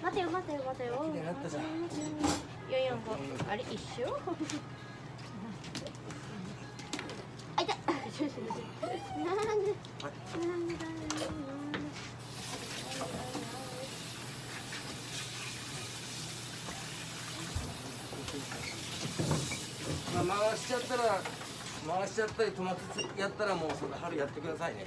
待てよ待てよ待てよ。 綺麗になったじゃん。 445あれ一緒？あいた。なんでまあ回しちゃったり止まってやったらもうそれ春やってくださいね。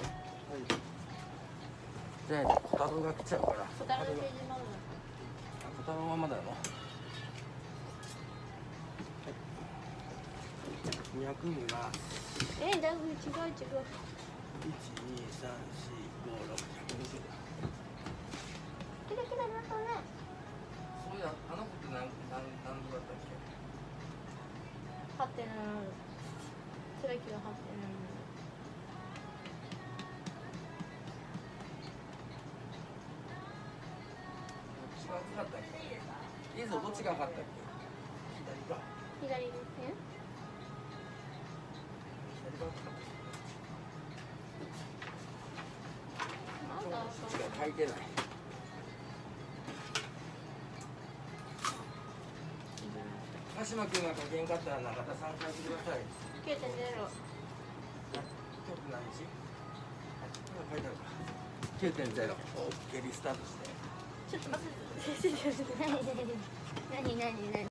じゃあ小太郎が来ちゃうから。 小太郎のページもあるの。 小太郎はまだよ。200見ます。 だいぶ違う。1、2、3、4、5、6、120。キラキラなったね。 そういや、あの子って何度だったっけ？ ハテナ。キラキラハテナ。 どっちが暑かったっけ？いいぞ、どっちが勝ったっけ？左か。 左ですね。まだしか書いてない。鹿島君が書けんかったら中田さん書いてください。 9.0。 曲何時？書いてあるか。9.0。オッケーリスタートして。 ちょっと待って。何？